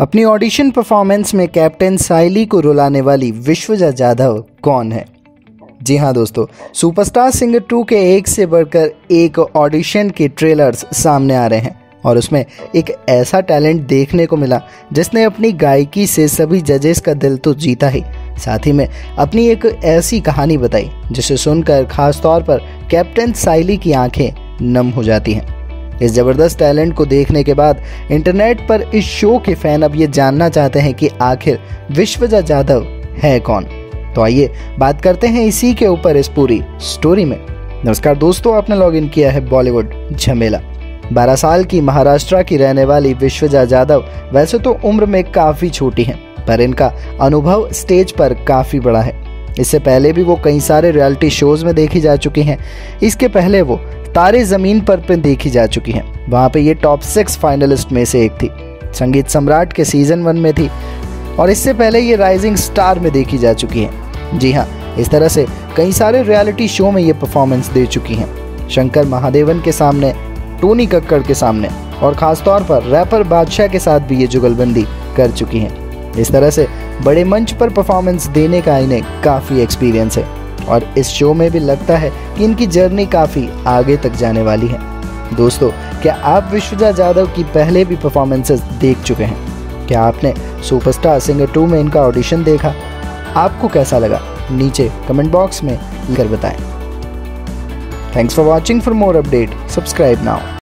अपनी audition performance में captain Sayli को रुलाने वाली विश्वजा जाधव कौन है? जी हाँ दोस्तों, सुपरस्टार सिंगर 2 के एक से बढ़कर एक ऑडिशन के ट्रेलर्स सामने आ रहे हैं और उसमें एक ऐसा टैलेंट देखने को मिला जिसने अपनी गायकी से सभी जजेस का दिल तो जीता ही, साथ ही में अपनी एक ऐसी कहानी बताई जिसे सुनकर खास तौर पर कैप्टन साइली की आंखें नम हो जाती हैं। इस ज़बरदस्त टैलेंट को देखने के बाद इंटरनेट पर इस शो के फैन अब ये जानना चाहते हैं कि आखिर विश्वजा जाधव है कौन। तो आइए बात करते हैं इसी के ऊपर इस पूरी स्टोरी में। नमस्कार दोस्तों, आपने लॉग इन किया है बॉलीवुड झमेला। 12 साल की महाराष्ट्र की रहने वाली विश्वजा जाधव वैसे तो उम्र में काफ़ी छोटी हैं, पर इनका अनुभव स्टेज पर काफ़ी बड़ा है। इससे पहले भी वो कई सारे रियलिटी शोज़ में देखी जा चुकी हैं। इसके पहले वो तारे ज़मीन पर देखी जा चुकी हैं, वहाँ पे ये टॉप 6 फाइनलिस्ट में से एक थी। संगीत सम्राट के सीज़न 1 में थी और इससे पहले ये राइजिंग स्टार में देखी जा चुकी हैं। जी हाँ, इस तरह से कई सारे रियलिटी शो में ये परफॉर्मेंस दे चुकी हैं। शंकर महादेवन के सामने, टोनी कक्कड़ के सामने और ख़ास तौर पर रैपर बादशाह के साथ भी ये जुगलबंदी कर चुकी हैं। इस तरह से बड़े मंच पर परफॉर्मेंस देने का इन्हें काफ़ी एक्सपीरियंस है और इस शो में भी लगता है कि इनकी जर्नी काफ़ी आगे तक जाने वाली है। दोस्तों, क्या आप विश्वजा जाधव की पहले भी परफॉर्मेंसेस देख चुके हैं? क्या आपने सुपरस्टार सिंगर 2 में इनका ऑडिशन देखा? आपको कैसा लगा? नीचे कमेंट बॉक्स में लिखकर बताएं। Thanks for watching. For more update subscribe now.